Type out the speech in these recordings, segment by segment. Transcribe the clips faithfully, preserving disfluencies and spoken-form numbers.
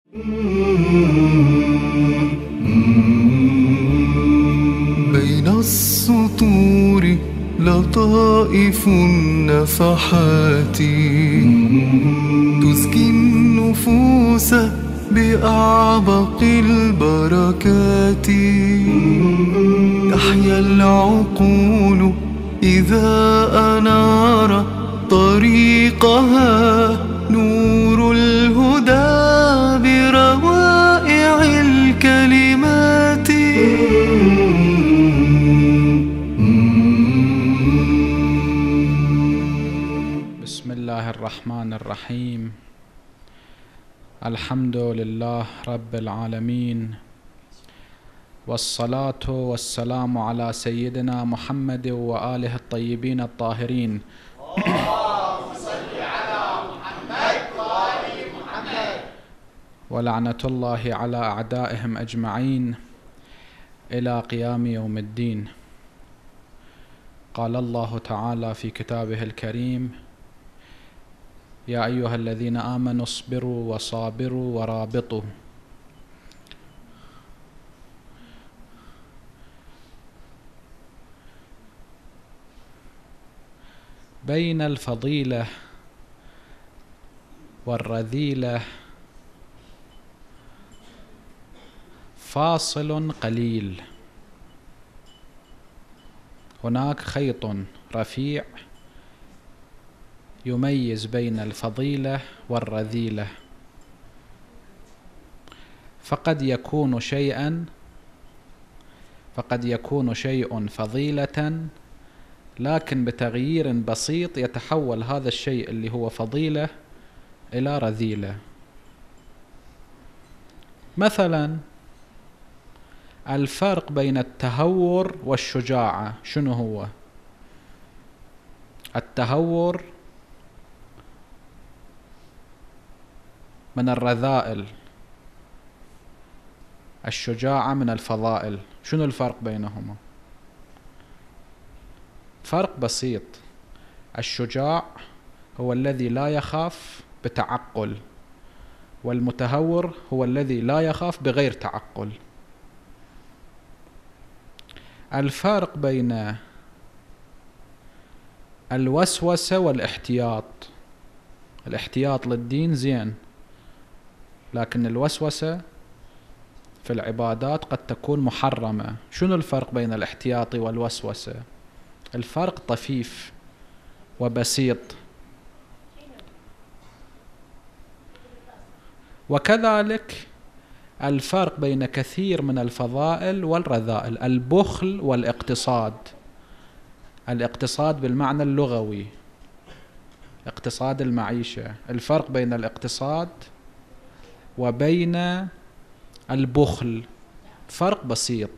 بين السطور لطائف النفحات تزكي النفوس بأعبق البركات. تحيا العقول إذا أنار طريقها نور الهدى بروائع الكلمات. بسم الله الرحمن الرحيم. الحمد لله رب العالمين، والصلاة والسلام على سيدنا محمد وآله الطيبين الطاهرين. اللهم صل على محمد وآل محمد. ولعنة الله على أعدائهم أجمعين إلى قيام يوم الدين. قال الله تعالى في كتابه الكريم: يا أيها الذين آمنوا اصبروا وصابروا ورابطوا. بين الفضيلة والرذيلة فاصل قليل. هناك خيط رفيع يميز بين الفضيلة والرذيلة، فقد يكون شيئا فقد يكون شيء فضيلة، لكن بتغيير بسيط يتحول هذا الشيء اللي هو فضيلة إلى رذيلة. مثلا الفرق بين التهور والشجاعة شنو هو؟ التهور من الرذائل، الشجاعة من الفضائل. شنو الفرق بينهما؟ فرق بسيط. الشجاع هو الذي لا يخاف بتعقل، والمتهور هو الذي لا يخاف بغير تعقل. الفرق بين الوسوسة والاحتياط: الاحتياط للدين زين، لكن الوسوسة في العبادات قد تكون محرمة. شنو الفرق بين الاحتياط والوسوسة؟ الفرق طفيف وبسيط. وكذلك الفرق بين كثير من الفضائل والرذائل: البخل والاقتصاد. الاقتصاد بالمعنى اللغوي، اقتصاد المعيشة. الفرق بين الاقتصاد وبين البخل فرق بسيط.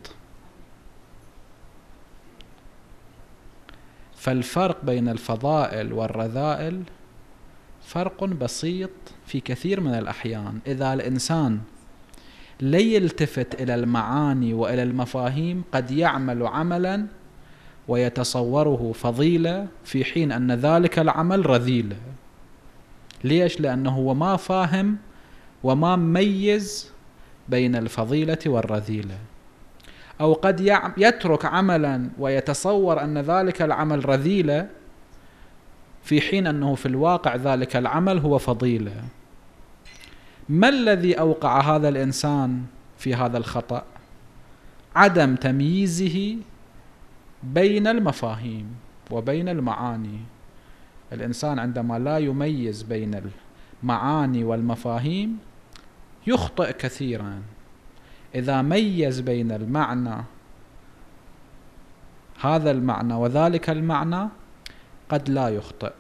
فالفرق بين الفضائل والرذائل فرق بسيط في كثير من الأحيان. إذا الإنسان لا يلتفت إلى المعاني وإلى المفاهيم قد يعمل عملا ويتصوره فضيلة في حين أن ذلك العمل رذيلة. ليش؟ لأنه هو ما فاهم وما ميز بين الفضيلة والرذيلة. أو قد يترك عملا ويتصور أن ذلك العمل رذيلة في حين أنه في الواقع ذلك العمل هو فضيلة. ما الذي أوقع هذا الإنسان في هذا الخطأ؟ عدم تمييزه بين المفاهيم وبين المعاني. الإنسان عندما لا يميز بين المعاني والمفاهيم يخطئ كثيرا. إذا ميز بين المعنى، هذا المعنى وذلك المعنى، قد لا يخطئ.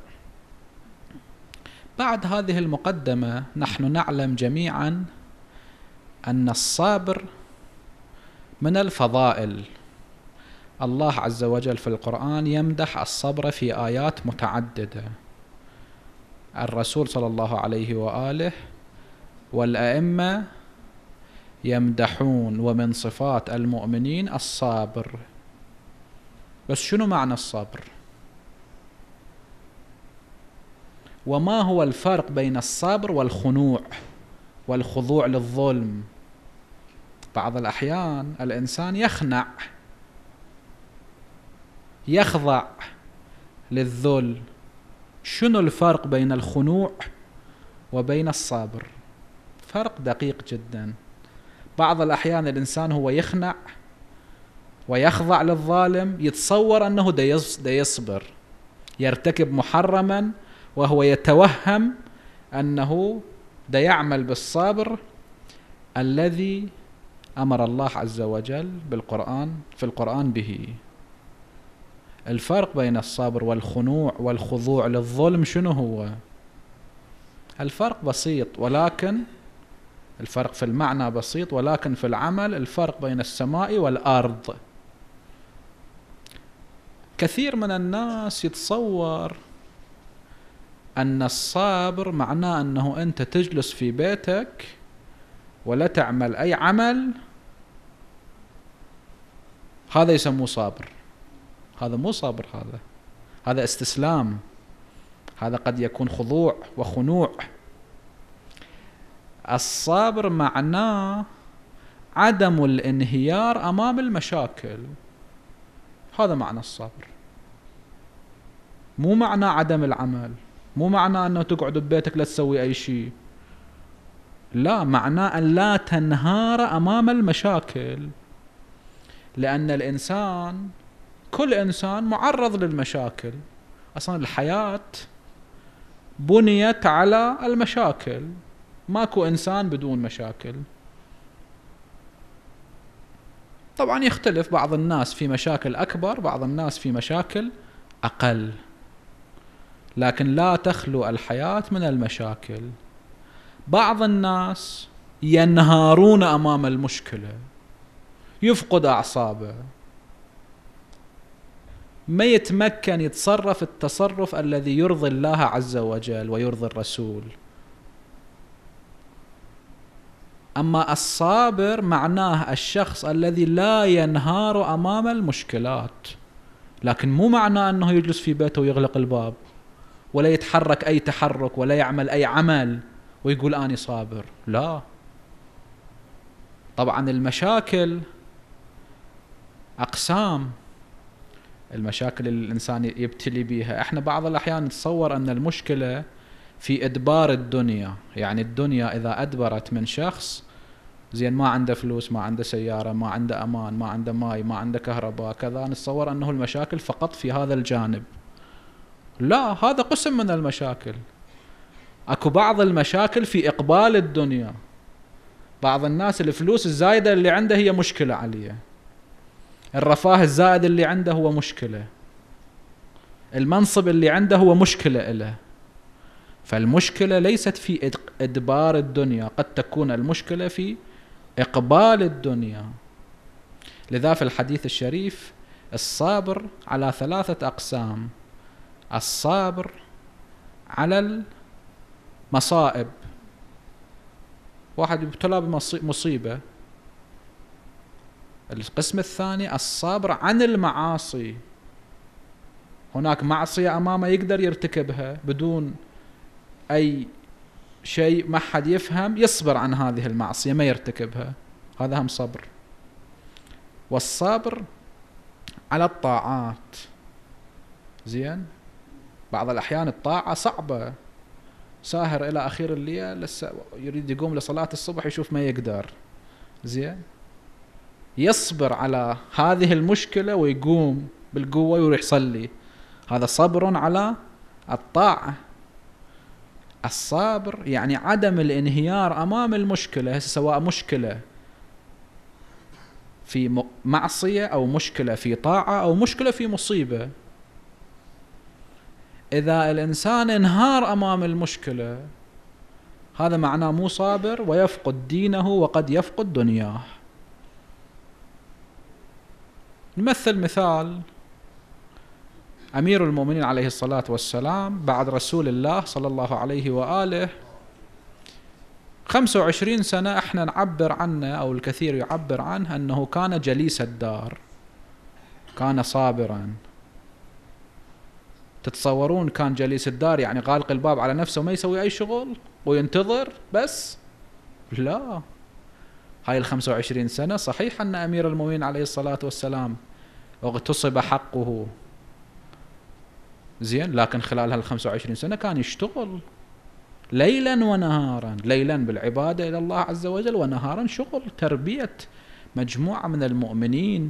بعد هذه المقدمة نحن نعلم جميعا أن الصبر من الفضائل. الله عز وجل في القرآن يمدح الصبر في آيات متعددة. الرسول صلى الله عليه وآله والأئمة يمدحون، ومن صفات المؤمنين الصابر. بس شنو معنى الصبر؟ وما هو الفرق بين الصبر والخنوع؟ والخضوع للظلم. بعض الأحيان الإنسان يخنع، يخضع للذل. شنو الفرق بين الخنوع وبين الصبر؟ فرق دقيق جدا. بعض الأحيان الإنسان هو يخنع ويخضع للظالم، يتصور أنه دا يصبر، يرتكب محرما وهو يتوهم أنه دا يعمل بالصبر الذي أمر الله عز وجل بالقرآن في القرآن به. الفرق بين الصبر والخنوع والخضوع للظلم شنو هو؟ الفرق بسيط، ولكن الفرق في المعنى بسيط، ولكن في العمل الفرق بين السماء والأرض. كثير من الناس يتصور أن الصبر معناه أنه أنت تجلس في بيتك ولا تعمل أي عمل، هذا يسموه صابر. هذا مو صبر، هذا هذا استسلام، هذا قد يكون خضوع وخنوع. الصبر معناه عدم الانهيار أمام المشاكل، هذا معنى الصبر. مو معنى عدم العمل، مو معنى أنه تقعد ببيتك لا تسوي أي شيء، لا، معناه أن لا تنهار أمام المشاكل. لأن الإنسان، كل إنسان معرض للمشاكل. أصلا الحياة بنيت على المشاكل، ماكو إنسان بدون مشاكل. طبعا يختلف، بعض الناس في مشاكل أكبر، بعض الناس في مشاكل أقل، لكن لا تخلو الحياة من المشاكل. بعض الناس ينهارون أمام المشكلة، يفقد أعصابه، ما يتمكن يتصرف التصرف الذي يرضي الله عز وجل ويرضي الرسول. أما الصابر معناه الشخص الذي لا ينهار أمام المشكلات، لكن مو معناه أنه يجلس في بيته ويغلق الباب ولا يتحرك أي تحرك ولا يعمل أي عمل ويقول أني صابر، لا. طبعا المشاكل أقسام، المشاكل اللي الإنسان يبتلي بيها. احنا بعض الأحيان نتصور أن المشكلة في إدبار الدنيا، يعني الدنيا إذا أدبرت من شخص زين، ما عنده فلوس، ما عنده سيارة، ما عنده أمان، ما عنده ماء، ما عنده كهرباء، كذا، نتصور أنه المشاكل فقط في هذا الجانب. لا، هذا قسم من المشاكل. أكو بعض المشاكل في إقبال الدنيا. بعض الناس الفلوس الزايدة اللي عنده هي مشكلة عليه، الرفاه الزائد اللي عنده هو مشكلة، المنصب اللي عنده هو مشكلة له. فالمشكلة ليست في إدبار الدنيا، قد تكون المشكلة في إقبال الدنيا. لذا في الحديث الشريف الصابر على ثلاثة أقسام: الصابر على المصائب، واحد يبتلى بمصيبة. القسم الثاني الصابر عن المعاصي، هناك معصية أمامه يقدر يرتكبها بدون أي شيء، ما حد يفهم، يصبر عن هذه المعصية ما يرتكبها، هذا هم صبر. والصبر على الطاعات، زين، بعض الأحيان الطاعة صعبة، ساهر إلى أخير الليل لسه يريد يقوم لصلاة الصبح يشوف ما يقدر، زين، يصبر على هذه المشكلة ويقوم بالقوة ويروح يصلي، هذا صبر على الطاعة. الصبر يعني عدم الانهيار أمام المشكلة، سواء مشكلة في معصية أو مشكلة في طاعة أو مشكلة في مصيبة. إذا الإنسان انهار أمام المشكلة هذا معناه مو صابر، ويفقد دينه وقد يفقد دنياه. نمثل مثال: أمير المؤمنين عليه الصلاة والسلام بعد رسول الله صلى الله عليه وآله خمسة وعشرين سنة، احنا نعبر عنه أو الكثير يعبر عنه أنه كان جليس الدار، كان صابرا. تتصورون كان جليس الدار يعني غالق الباب على نفسه وما يسوي أي شغل وينتظر بس؟ لا، هاي الخمسة وعشرين سنة صحيح أن أمير المؤمنين عليه الصلاة والسلام اغتصب حقه، زين، لكن خلال هالخمسة وعشرين سنة كان يشتغل ليلا ونهارا، ليلا بالعبادة إلى الله عز وجل، ونهارا شغل تربية مجموعة من المؤمنين.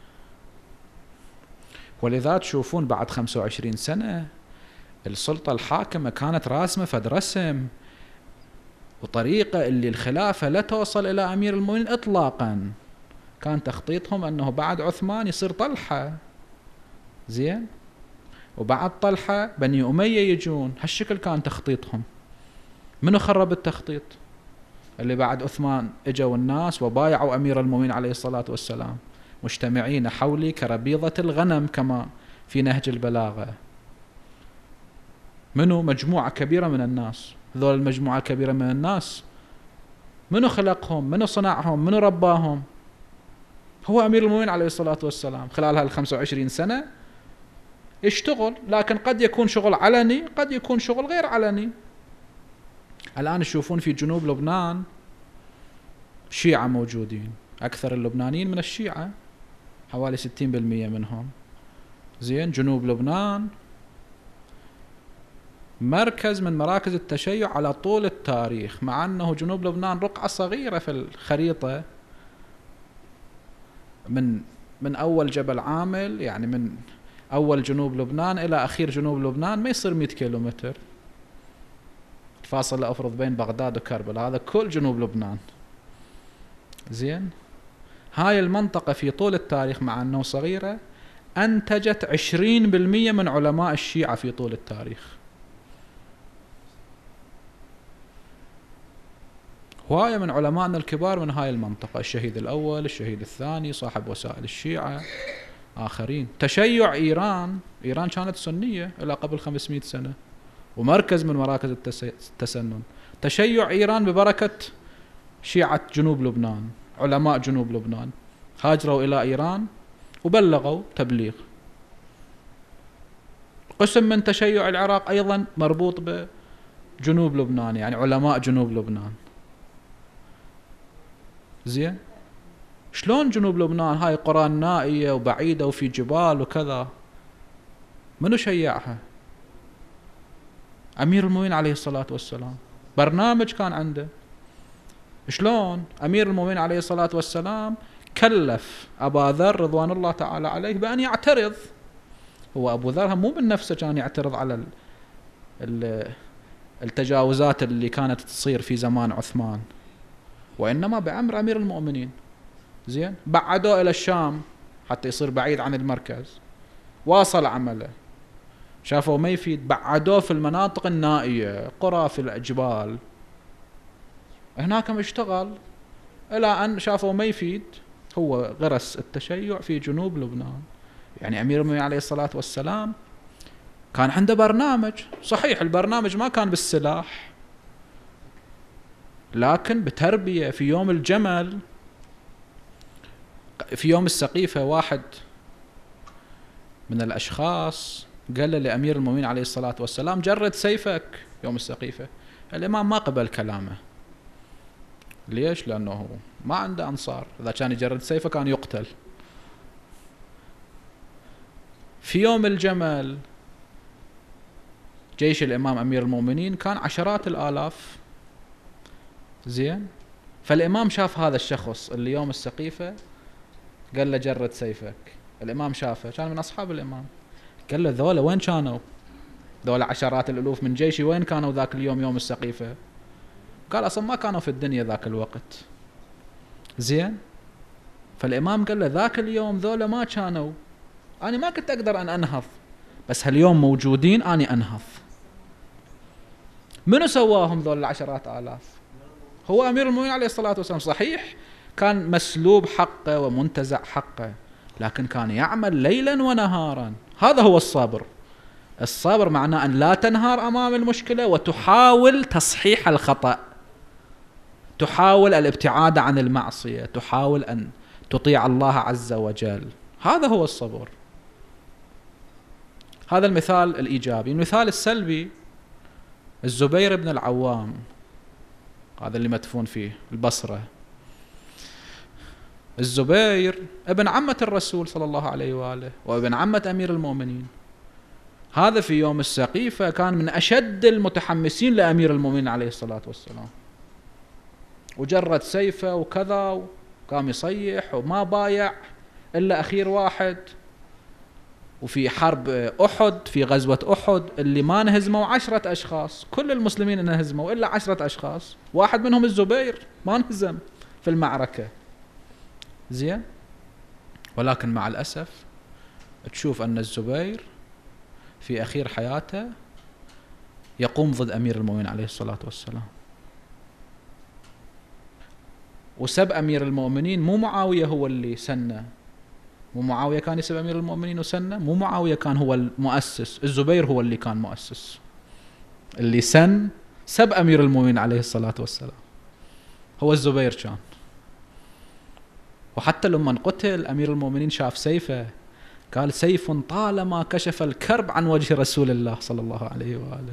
ولذا تشوفون بعد خمسة وعشرين سنة السلطة الحاكمة كانت راسمة فد رسم وطريقة اللي الخلافة لا توصل إلى أمير المؤمنين إطلاقا. كان تخطيطهم أنه بعد عثمان يصير طلحة، زين، وبعد طلحة بني أمية يجون، هالشكل كان تخطيطهم. منو خرب التخطيط؟ اللي بعد عثمان اجوا الناس وبايعوا أمير المؤمنين عليه الصلاة والسلام مجتمعين حولي كربيضة الغنم كما في نهج البلاغة. منو؟ مجموعة كبيرة من الناس. ذول المجموعة الكبيرة من الناس منو خلقهم؟ منو صنعهم؟ منو رباهم؟ هو أمير المؤمنين عليه الصلاة والسلام. خلال هالخمسة وعشرين سنة يشتغل، لكن قد يكون شغل علني، قد يكون شغل غير علني. الآن تشوفون في جنوب لبنان شيعة موجودين، أكثر اللبنانيين من الشيعة، حوالي ستين بالمئة منهم. زين، جنوب لبنان مركز من مراكز التشيع على طول التاريخ، مع أنه جنوب لبنان رقعة صغيرة في الخريطة، من من أول جبل عامل، يعني من أول جنوب لبنان إلى أخير جنوب لبنان ما يصير مئة كيلومتر، فاصلة أفرض بين بغداد وكربلاء، هذا كل جنوب لبنان. زين، هاي المنطقة في طول التاريخ مع أنه صغيرة أنتجت عشرين بالمئة من علماء الشيعة في طول التاريخ. هواية من علمائنا الكبار من هاي المنطقة، الشهيد الأول، الشهيد الثاني، صاحب وسائل الشيعة، آخرين. تشيع إيران، إيران كانت سنية إلى قبل خمسمئة سنة ومركز من مراكز التسنن. تشيع إيران ببركة شيعة جنوب لبنان، علماء جنوب لبنان هاجروا إلى إيران وبلغوا تبليغ. قسم من تشيع العراق أيضا مربوط بجنوب لبنان، يعني علماء جنوب لبنان. زين، شلون جنوب لبنان هاي قرى نائية وبعيدة وفي جبال وكذا، منو شيعها؟ أمير المؤمنين عليه الصلاة والسلام، برنامج كان عنده. شلون أمير المؤمنين عليه الصلاة والسلام كلف أبا ذر رضوان الله تعالى عليه بأن يعترض. هو أبو ذر مو من نفسه كان يعترض على التجاوزات اللي كانت تصير في زمان عثمان، وإنما بأمر أمير المؤمنين. زين، بعدوه إلى الشام حتى يصير بعيد عن المركز، واصل عمله، شافوا ما يفيد، بعدوه في المناطق النائية، قرى في الجبال، هناك اشتغل إلى أن شافوا ما يفيد، هو غرس التشيع في جنوب لبنان. يعني أمير المؤمنين عليه الصلاة والسلام كان عنده برنامج، صحيح البرنامج ما كان بالسلاح، لكن بتربية. في يوم الجمل، في يوم السقيفة، واحد من الأشخاص قال لأمير المؤمنين عليه الصلاة والسلام جرد سيفك يوم السقيفة. الإمام ما قبل كلامه. ليش؟ لأنه ما عنده أنصار، إذا كان يجرد سيفه كان يقتل. في يوم الجمل جيش الإمام أمير المؤمنين كان عشرات الآلاف. زين، فالإمام شاف هذا الشخص اللي يوم السقيفة قال له جرد سيفك. الإمام شافه، كان من أصحاب الإمام، قال له ذولا وين كانوا؟ ذولا عشرات الألوف من جيشي وين كانوا ذاك اليوم يوم السقيفة؟ قال أصلا ما كانوا في الدنيا ذاك الوقت. زين، فالإمام قال له ذاك اليوم ذولا ما كانوا، أنا ما كنت أقدر أن أنهض، بس هاليوم موجودين أنا أنهض. منو سواهم ذول العشرات آلاف؟ هو أمير المؤمنين عليه الصلاة والسلام. صحيح كان مسلوب حقه ومنتزع حقه، لكن كان يعمل ليلا ونهارا. هذا هو الصبر. الصبر معناه أن لا تنهار أمام المشكلة وتحاول تصحيح الخطأ، تحاول الابتعاد عن المعصية، تحاول أن تطيع الله عز وجل. هذا هو الصبر. هذا المثال الإيجابي. المثال السلبي، الزبير بن العوام هذا اللي مدفون فيه البصرة. الزبير ابن عمة الرسول صلى الله عليه وآله وابن عمة أمير المؤمنين، هذا في يوم السقيفة كان من أشد المتحمسين لأمير المؤمنين عليه الصلاة والسلام، وجرد سيفه وكذا وقام يصيح وما بايع إلا أخير واحد. وفي حرب أحد، في غزوة أحد اللي ما انهزموا عشرة أشخاص، كل المسلمين انهزموا إلا عشرة أشخاص، واحد منهم الزبير ما انهزم في المعركة. زين، ولكن مع الأسف تشوف أن الزبير في أخير حياته يقوم ضد أمير المؤمنين عليه الصلاة والسلام. وسب أمير المؤمنين مو معاوية هو اللي سنه، مو معاوية كان يسب أمير المؤمنين وسنه، مو معاوية كان هو المؤسس، الزبير هو اللي كان مؤسس، اللي سن سب أمير المؤمنين عليه الصلاة والسلام هو الزبير كان. وحتى لما قتل أمير المؤمنين شاف سيفه قال سيف طالما كشف الكرب عن وجه رسول الله صلى الله عليه وآله.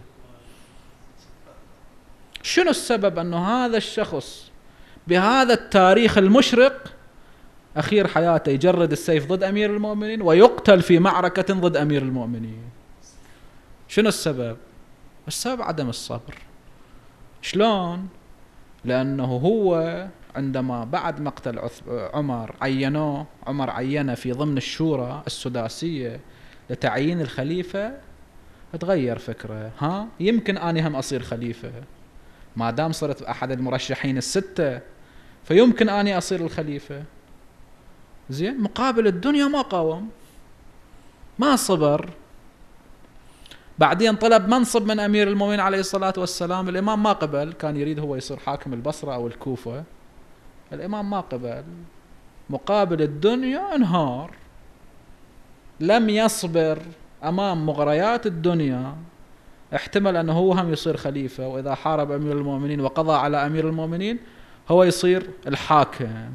شنو السبب أنه هذا الشخص بهذا التاريخ المشرق أخير حياته يجرد السيف ضد أمير المؤمنين ويقتل في معركة ضد أمير المؤمنين؟ شنو السبب؟ السبب عدم الصبر. شلون؟ لأنه هو عندما بعد مقتل عمر عينوه، عمر عينه في ضمن الشورى السداسية لتعيين الخليفة، تغير فكرة، ها يمكن أنا هم أصير خليفة ما دام صرت أحد المرشحين الستة، فيمكن أني أصير الخليفة. زين، مقابل الدنيا ما قاوم، ما صبر. بعدين طلب منصب من أمير المؤمنين عليه الصلاة والسلام، الإمام ما قبل، كان يريد هو يصير حاكم البصرة أو الكوفة، الإمام ما قبل. مقابل الدنيا انهار، لم يصبر أمام مغريات الدنيا، احتمل أنه هو هم يصير خليفة، وإذا حارب أمير المؤمنين وقضى على أمير المؤمنين هو يصير الحاكم.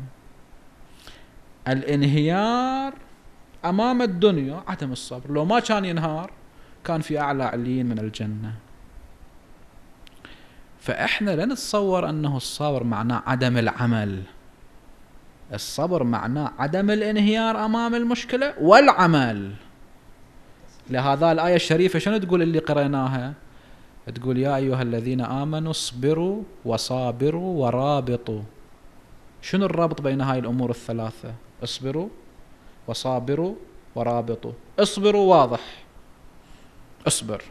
الانهيار أمام الدنيا عدم الصبر، لو ما كان ينهار كان في أعلى عليين من الجنة. فإحنا لا نتصور أنه الصبر معناه عدم العمل، الصبر معناه عدم الانهيار أمام المشكلة والعمل. لهذا الآية الشريفة شنو تقول اللي قرأناها؟ تقول يا أيها الذين آمنوا اصبروا وصابروا ورابطوا. شنو الرابط بين هاي الأمور الثلاثة؟ اصبروا وصابروا ورابطوا. اصبروا واضح، اصبر.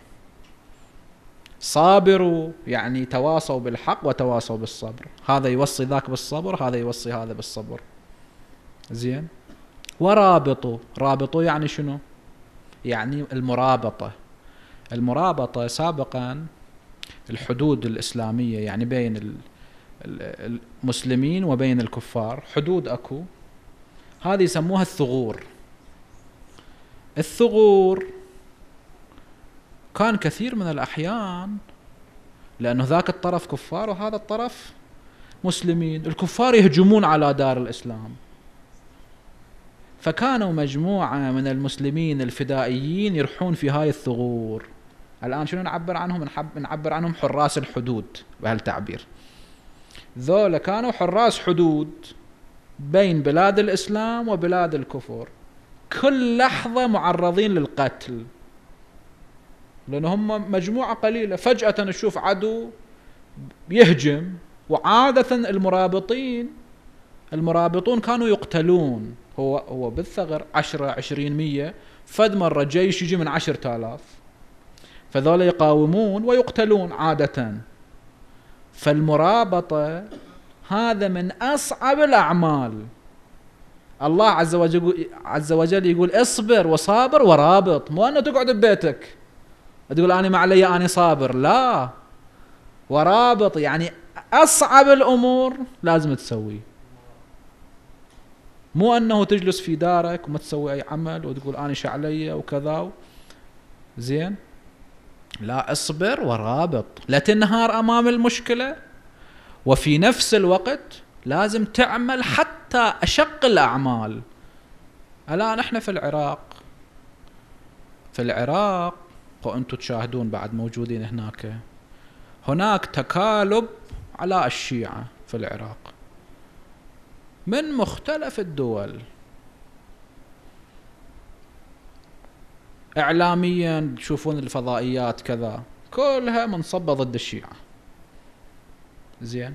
صابروا يعني تواصوا بالحق وتواصوا بالصبر، هذا يوصي ذاك بالصبر، هذا يوصي هذا بالصبر. زين. ورابطوا، رابطوا يعني شنو؟ يعني المرابطة. المرابطة سابقا الحدود الإسلامية يعني بين المسلمين وبين الكفار حدود أكو، هذه يسموها الثغور. الثغور كان كثير من الأحيان لأنه ذاك الطرف كفار وهذا الطرف مسلمين، الكفار يهجمون على دار الإسلام، فكانوا مجموعة من المسلمين الفدائيين يرحون في هاي الثغور. الآن شنو نعبر عنهم؟ نعبر عنهم حراس الحدود بهالتعبير. ذولا كانوا حراس حدود بين بلاد الإسلام وبلاد الكفر، كل لحظة معرضين للقتل، لأن هم مجموعة قليلة، فجأة نشوف عدو يهجم. وعادة المرابطين المرابطون كانوا يقتلون، هو هو بالثغر عشرة عشرين مية، فد مرة جيش يجي من عشرة آلاف، فذولا يقاومون ويقتلون عادة. فالمرابطة هذا من أصعب الأعمال. الله عز وجل عز وجل يقول اصبر وصابر ورابط، مو أنه تقعد ببيتك تقول أنا ما علي أنا صابر، لا، ورابط يعني أصعب الأمور لازم تسوي، مو أنه تجلس في دارك وما تسوي أي عمل وتقول أنا شو علي وكذا. زين، لا، اصبر ورابط، لا تنهار أمام المشكلة، وفي نفس الوقت لازم تعمل حتى أشق الأعمال. الآن احنا في العراق في العراق وأنتم تشاهدون بعد موجودين هناك، هناك تكالب على الشيعة في العراق من مختلف الدول. إعلاميا تشوفون الفضائيات كذا كلها منصبة ضد الشيعة. زين،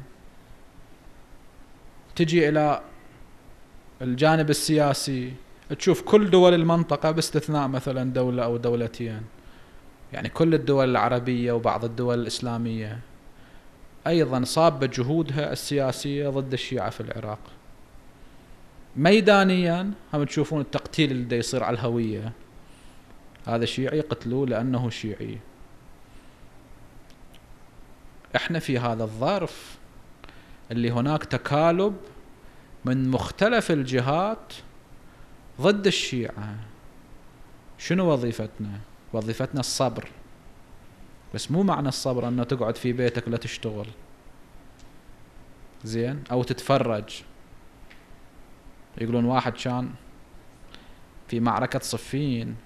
تجي إلى الجانب السياسي تشوف كل دول المنطقة باستثناء مثلا دولة أو دولتين، يعني كل الدول العربية وبعض الدول الإسلامية أيضا صابة جهودها السياسية ضد الشيعة في العراق. ميدانيا هم تشوفون التقتيل اللي دا يصير على الهوية، هذا شيعي قتلوه لأنه شيعي. احنا في هذا الظرف اللي هناك تكالب من مختلف الجهات ضد الشيعة، شنو وظيفتنا؟ وظيفتنا الصبر، بس مو معنى الصبر أنه تقعد في بيتك لا تشتغل، زين، أو تتفرج. يقولون واحد كان في معركة صفين،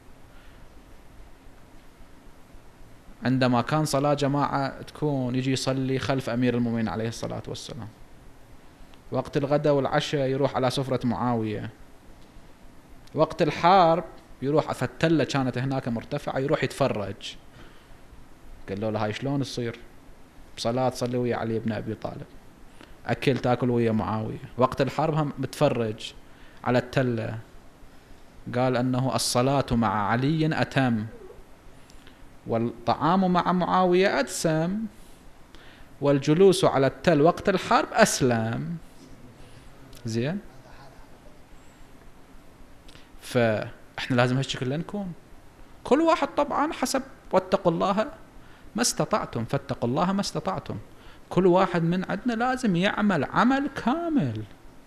عندما كان صلاة جماعة تكون يجي يصلي خلف أمير المؤمنين عليه الصلاة والسلام، وقت الغداء والعشاء يروح على سفرة معاوية، وقت الحرب يروح فتلة كانت هناك مرتفعة يروح يتفرج. قال له هاي شلون تصير؟ بصلاة تصلي ويا علي بن أبي طالب، أكل تاكل ويا معاوية، وقت الحرب هم متفرج على التلة. قال أنه الصلاة مع علي أتم، والطعام مع معاوية أدسم، والجلوس على التل وقت الحرب أسلم. زين، فإحنا لازم هالشكل نكون، كل واحد طبعا حسب واتقوا الله ما استطعتم فاتقوا الله ما استطعتم. كل واحد من عندنا لازم يعمل عمل كامل،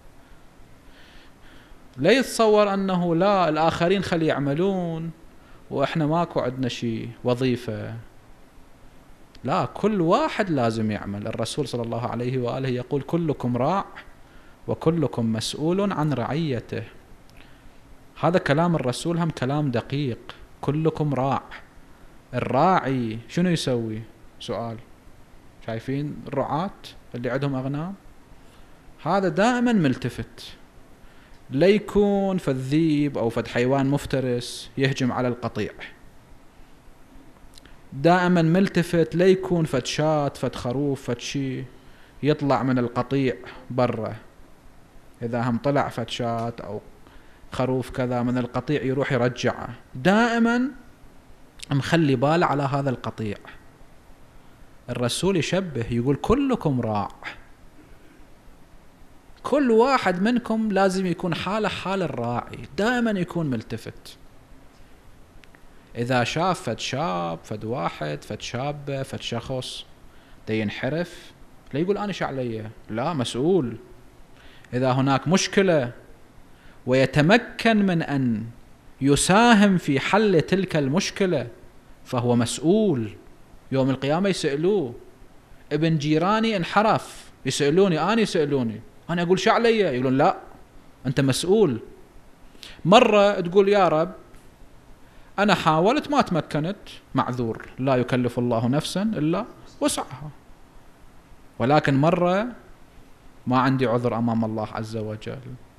لا يتصور أنه لا الآخرين خلي يعملون وإحنا ماكو عندنا شيء وظيفة. لا، كل واحد لازم يعمل. الرسول صلى الله عليه وآله يقول كلكم راع وكلكم مسؤول عن رعيته. هذا كلام الرسول هم كلام دقيق. كلكم راع، الراعي شنو يسوي؟ سؤال، شايفين الرعاة اللي عندهم أغنام؟ هذا دائما ملتفت، لا يكون فالذيب أو فد حيوان مفترس يهجم على القطيع، دائما ملتفت لا يكون فد شاة فد خروف فد شي يطلع من القطيع برا. إذا هم طلع فد شاة أو خروف كذا من القطيع يروح يرجعه، دائما مخلي باله على هذا القطيع. الرسول يشبه يقول كلكم راع، كل واحد منكم لازم يكون حاله حال الراعي، دائما يكون ملتفت. إذا شاف فد شاب فد واحد فد شابة فد شخص دا ينحرف، لا يقول أنا شعلية، لا، مسؤول. إذا هناك مشكلة ويتمكن من أن يساهم في حل تلك المشكلة فهو مسؤول. يوم القيامة يسألوه، ابن جيراني انحرف، يسألوني أنا يسألوني أنا أقول شعلية، يقولون لا أنت مسؤول. مرة تقول يا رب أنا حاولت ما تمكنت، معذور، لا يكلف الله نفسا إلا وسعها، ولكن مرة ما عندي عذر أمام الله عز وجل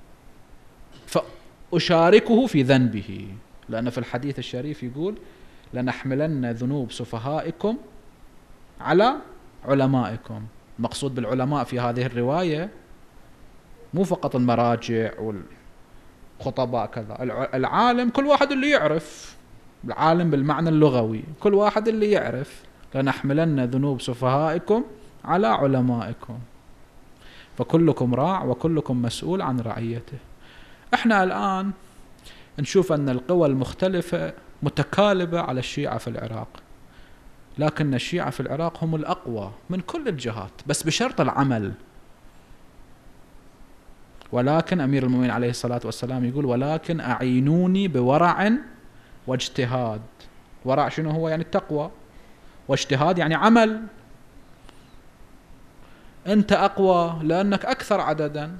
فأشاركه في ذنبه، لأن في الحديث الشريف يقول لنحملن ذنوب سفهائكم على علمائكم. المقصود بالعلماء في هذه الرواية مو فقط المراجع والخطباء كذا، العالم كل واحد اللي يعرف، العالم بالمعنى اللغوي كل واحد اللي يعرف. لنحملن ذنوب سفهائكم على علمائكم، فكلكم راع وكلكم مسؤول عن رعيته. احنا الآن نشوف أن القوى المختلفة متكالبة على الشيعة في العراق، لكن الشيعة في العراق هم الأقوى من كل الجهات، بس بشرط العمل. ولكن أمير المؤمنين عليه الصلاة والسلام يقول ولكن أعينوني بورع واجتهاد. ورع شنو هو؟ يعني التقوى، واجتهاد يعني عمل. أنت أقوى لأنك أكثر عددا.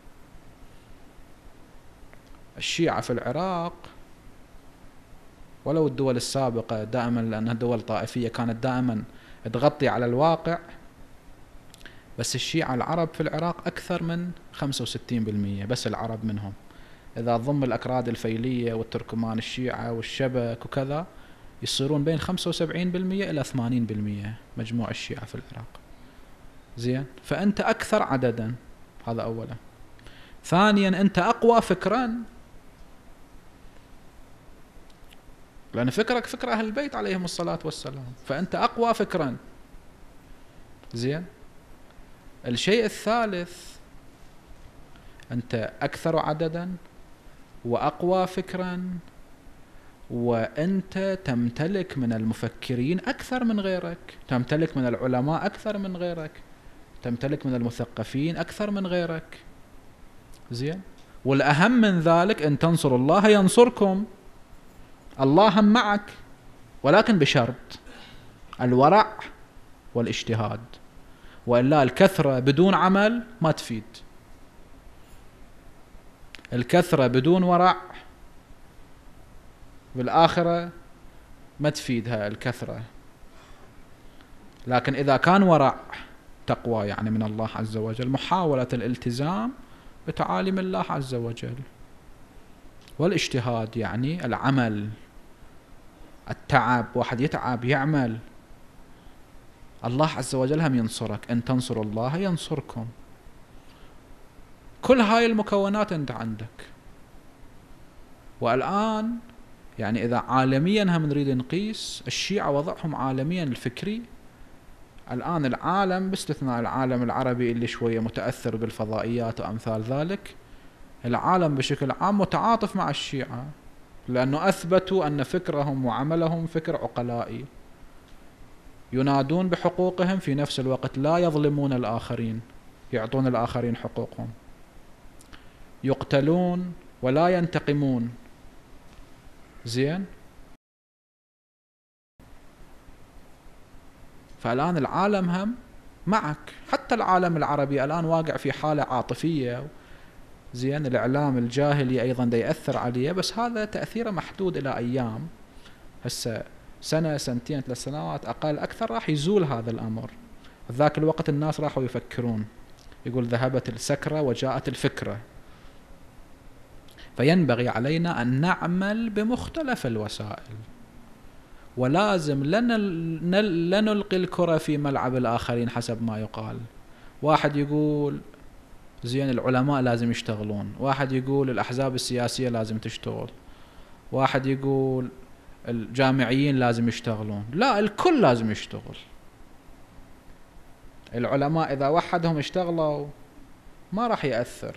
الشيعة في العراق ولو الدول السابقة دائما، لأنها دول طائفية كانت دائما تغطي على الواقع، بس الشيعة العرب في العراق أكثر من خمسة وستين بالمئة، بس العرب منهم. إذا ضم الأكراد الفيلية والتركمان الشيعة والشبك وكذا يصيرون بين خمسة وسبعين بالمئة إلى ثمانين بالمئة مجموع الشيعة في العراق. زين، فأنت أكثر عددا، هذا أولا. ثانيا أنت أقوى فكرا، لأن فكرك فكر أهل البيت عليهم الصلاة والسلام، فأنت أقوى فكرا. زين. الشيء الثالث أنت أكثر عددا وأقوى فكرا، وأنت تمتلك من المفكرين أكثر من غيرك، تمتلك من العلماء أكثر من غيرك، تمتلك من المثقفين أكثر من غيرك. زين. والأهم من ذلك أن تنصروا الله ينصركم، الله هم معك، ولكن بشرط الورع والاجتهاد، وإلا الكثرة بدون عمل ما تفيد. الكثرة بدون ورع بالآخرة ما تفيدها الكثرة، لكن إذا كان ورع تقوى يعني من الله عز وجل، محاولة الالتزام بتعاليم الله عز وجل، والاجتهاد يعني العمل، التعب، واحد يتعب يعمل، الله عز وجل هم ينصرك. أن تنصروا الله ينصركم. كل هاي المكونات أنت عندك. والآن يعني إذا عالميا هم نريد نقيس الشيعة وضعهم عالميا الفكري، الآن العالم باستثناء العالم العربي اللي شوية متأثر بالفضائيات وأمثال ذلك، العالم بشكل عام متعاطف مع الشيعة، لأنه أثبتوا أن فكرهم وعملهم فكر عقلائي، ينادون بحقوقهم في نفس الوقت لا يظلمون الآخرين، يعطون الآخرين حقوقهم، يقتلون ولا ينتقمون. زين. فالآن العالم هم معك، حتى العالم العربي الآن واقع في حالة عاطفية. زين. الإعلام الجاهلي أيضا دا يأثر عليه، بس هذا تأثيره محدود إلى أيام، هسه سنة سنتين ثلاث سنوات أقل أكثر راح يزول هذا الأمر. ذاك الوقت الناس راحوا يفكرون، يقول ذهبت السكرة وجاءت الفكرة. فينبغي علينا أن نعمل بمختلف الوسائل، ولازم لا نلقي الكرة في ملعب الآخرين حسب ما يقال. واحد يقول زين العلماء لازم يشتغلون، واحد يقول الأحزاب السياسية لازم تشتغل، واحد يقول الجامعيين لازم يشتغلون. لا، الكل لازم يشتغل. العلماء إذا وحدهم اشتغلوا ما راح يأثر،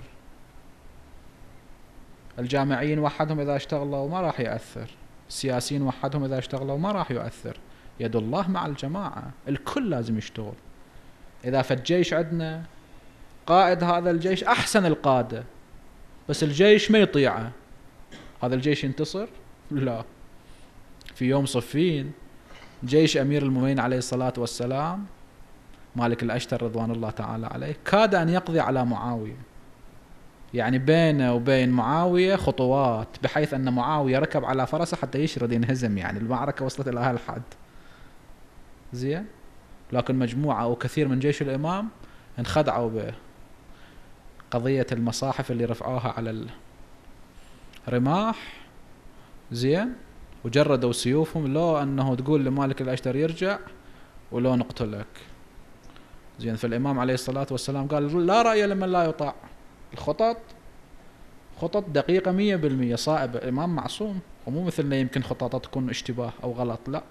الجامعيين وحدهم إذا اشتغلوا ما راح يأثر، السياسيين وحدهم إذا اشتغلوا ما راح يؤثر. يد الله مع الجماعة، الكل لازم يشتغل. إذا في الجيش عندنا قائد، هذا الجيش أحسن القادة، بس الجيش ما يطيعه، هذا الجيش ينتصر؟ لا. في يوم صفين جيش أمير المؤمنين عليه الصلاة والسلام مالك الأشتر رضوان الله تعالى عليه كاد أن يقضي على معاوية، يعني بينه وبين معاوية خطوات، بحيث أن معاوية ركب على فرسه حتى يشرد ينهزم، يعني المعركة وصلت إلى هالحد. زين. لكن مجموعة أو كثير من جيش الإمام انخدعوا بقضية المصاحف اللي رفعوها على الرماح. زين. وجردوا سيوفهم، لو أنه تقول لمالك الأشتر يرجع ولو نقتلك. زين. فالإمام عليه الصلاة والسلام قال لا رأي لمن لا يطاع. الخطط خطط دقيقة مية بالمية صائبة. الإمام معصوم، ومو مثلنا يمكن خططه تكون اشتباه أو غلط، لا،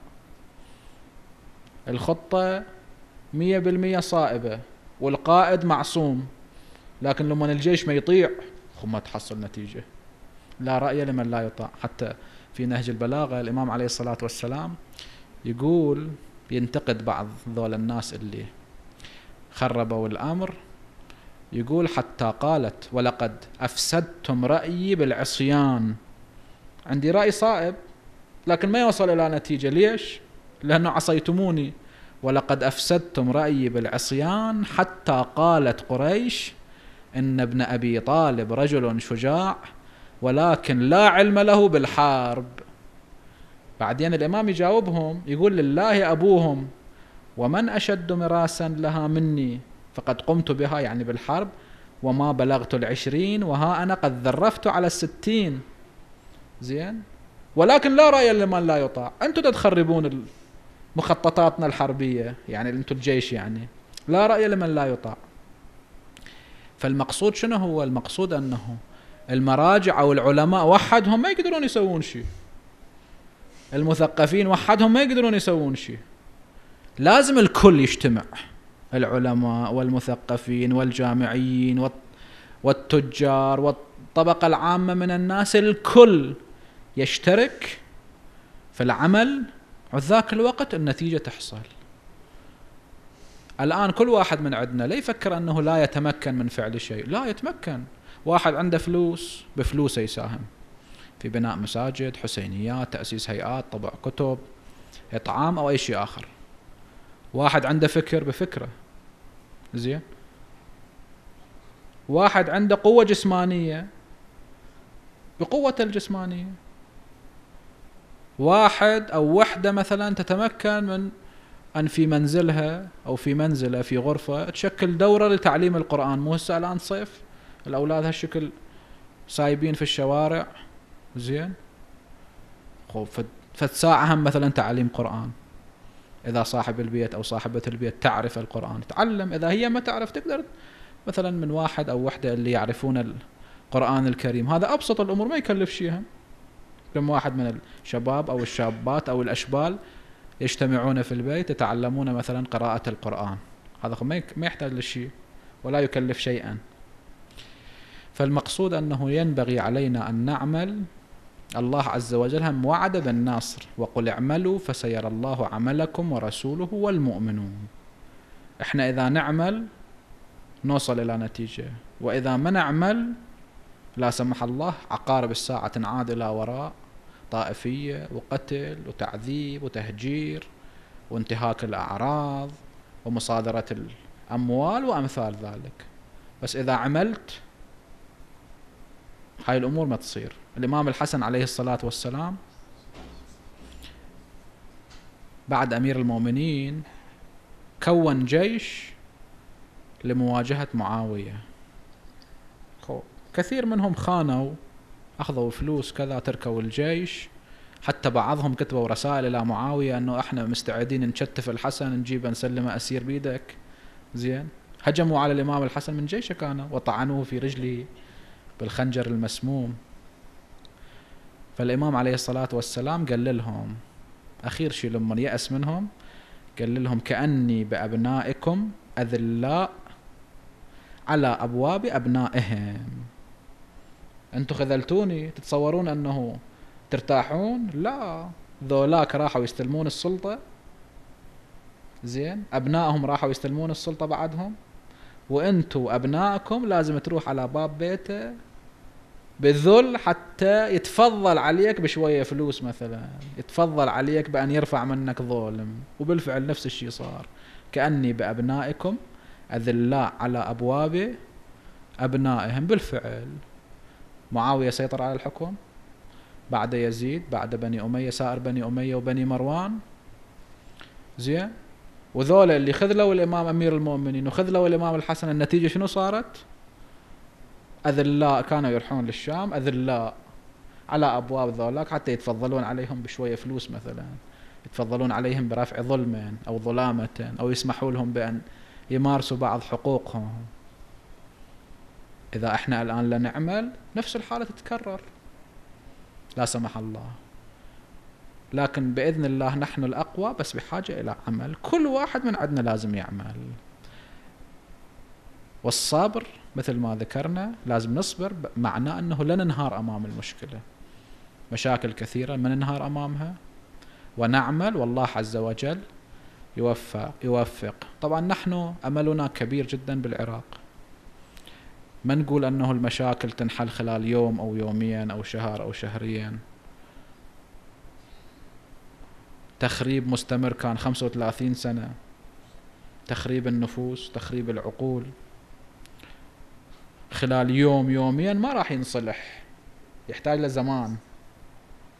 الخطة مية بالمية صائبة، والقائد معصوم. لكن لما الجيش ما يطيع ما تحصل نتيجة. لا رأي لمن لا يطاع. حتى في نهج البلاغة الإمام عليه الصلاة والسلام يقول، ينتقد بعض ذول الناس اللي خربوا الأمر، يقول حتى قالت ولقد أفسدتم رأيي بالعصيان. عندي رأي صائب لكن ما يوصل إلى نتيجة. ليش؟ لأنه عصيتموني. ولقد أفسدتم رأيي بالعصيان حتى قالت قريش إن ابن أبي طالب رجل شجاع ولكن لا علم له بالحرب. بعدين الإمام يجاوبهم يقول لله أبوهم ومن أشد مراسا لها مني. فقد قمت بها يعني بالحرب وما بلغت العشرين وها أنا قد ذرفت على الستين. زين، ولكن لا رأي لمن لا يطاع. أنتم تخربون مخططاتنا الحربية، يعني أنتم الجيش، يعني لا رأي لمن لا يطاع. فالمقصود شنو هو؟ المقصود أنه المراجع أو العلماء وحدهم ما يقدرون يسوون شيء، المثقفين وحدهم ما يقدرون يسوون شيء، لازم الكل يجتمع، العلماء والمثقفين والجامعيين والتجار والطبقة العامة من الناس، الكل يشترك في العمل، وذاك الوقت النتيجة تحصل. الآن كل واحد من عندنا لا يفكر أنه لا يتمكن من فعل شيء، لا يتمكن. واحد عنده فلوس، بفلوسه يساهم في بناء مساجد، حسينيات، تأسيس هيئات، طبع كتب، إطعام أو أي شيء آخر. واحد عنده فكر، بفكره. زين، واحد عنده قوة جسمانية، بقوته الجسمانية. واحد أو وحدة مثلا تتمكن من أن في منزلها أو في منزلة في غرفة تشكل دورة لتعليم القرآن. مو هسه الآن صيف، الأولاد هالشكل سايبين في الشوارع. زين، فتساعة هم مثلا تعليم قرآن، إذا صاحب البيت أو صاحبة البيت تعرف القرآن تعلم، إذا هي ما تعرف تقدر مثلا من واحد أو وحدة اللي يعرفون القرآن الكريم. هذا أبسط الأمور، ما يكلف شيئا. كم واحد من الشباب أو الشابات أو الأشبال يجتمعون في البيت يتعلمون مثلا قراءة القرآن، هذا ما يحتاج لشيء ولا يكلف شيئا. فالمقصود أنه ينبغي علينا أن نعمل. الله عز وجل هم وعد بالنصر، وقل اعملوا فسيرى الله عملكم ورسوله والمؤمنون. احنا إذا نعمل نوصل إلى نتيجة، وإذا ما نعمل لا سمح الله عقارب الساعة تنعاد إلى وراء، طائفية وقتل وتعذيب وتهجير وانتهاك الأعراض ومصادرة الأموال وأمثال ذلك. بس إذا عملت هاي الأمور ما تصير. الإمام الحسن عليه الصلاة والسلام بعد أمير المؤمنين كون جيش لمواجهة معاوية. كثير منهم خانوا، أخذوا فلوس كذا، تركوا الجيش. حتى بعضهم كتبوا رسائل إلى معاوية أنه إحنا مستعدين نشتف الحسن، نجيبه نسلمه أسير بيدك. زين، هجموا على الإمام الحسن من جيشه كانوا، وطعنوه في رجله بالخنجر المسموم. فالإمام عليه الصلاة والسلام قال لهم أخير شيء لما يأس منهم، قال لهم كأني بأبنائكم أذلاء على أبواب أبنائهم. أنتم خذلتوني، تتصورون أنه ترتاحون؟ لا، ذولاك راحوا يستلمون السلطة. زين، أبنائهم راحوا يستلمون السلطة بعدهم، وأنتوا أبنائكم لازم تروح على باب بيته بالذل حتى يتفضل عليك بشوية فلوس، مثلا يتفضل عليك بأن يرفع منك ظلم. وبالفعل نفس الشيء صار. كأني بأبنائكم أذلاء على أبواب أبنائهم. بالفعل معاوية سيطر على الحكم، بعد يزيد، بعد بني أمية، سائر بني أمية وبني مروان. زين، وذولا اللي خذلوا الإمام أمير المؤمنين وخذلوا الإمام الحسن، النتيجة شنو صارت؟ أذلاء كانوا يروحون للشام، أذلاء على أبواب ذولاك حتى يتفضلون عليهم بشوية فلوس، مثلا يتفضلون عليهم برفع ظلم أو ظلامة، أو يسمحوا لهم بأن يمارسوا بعض حقوقهم. إذا إحنا الآن لا نعمل نفس الحالة تتكرر لا سمح الله. لكن بإذن الله نحن الأقوى، بس بحاجة إلى عمل. كل واحد من عندنا لازم يعمل، والصبر مثل ما ذكرنا لازم نصبر، معناه أنه لا ننهار أمام المشكلة. مشاكل كثيرة ما ننهار أمامها، ونعمل والله عز وجل يوفق يوفق. طبعا نحن أملنا كبير جدا بالعراق، ما نقول أنه المشاكل تنحل خلال يوم أو يومين أو شهر أو شهرين. تخريب مستمر كان خمسة وثلاثين سنة، تخريب النفوس، تخريب العقول. خلال يوم يومين ما راح ينصلح، يحتاج لزمان.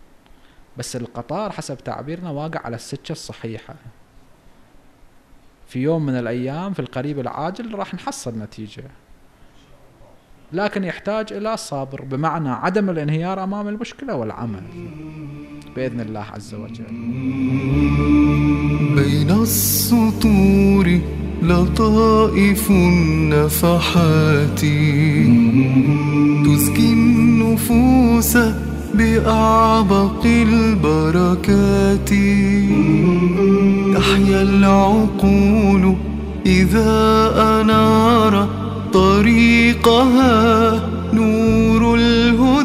بس القطار حسب تعبيرنا واقع على السكة الصحيحة. في يوم من الأيام في القريب العاجل راح نحصل نتيجة، لكن يحتاج إلى صبر، بمعنى عدم الانهيار أمام المشكلة والعمل بإذن الله عز وجل. بين السطور لطائف النفحات تزكي النفوس بأعبق البركات، تحيا العقول إذا أنار طريقها نور الهدى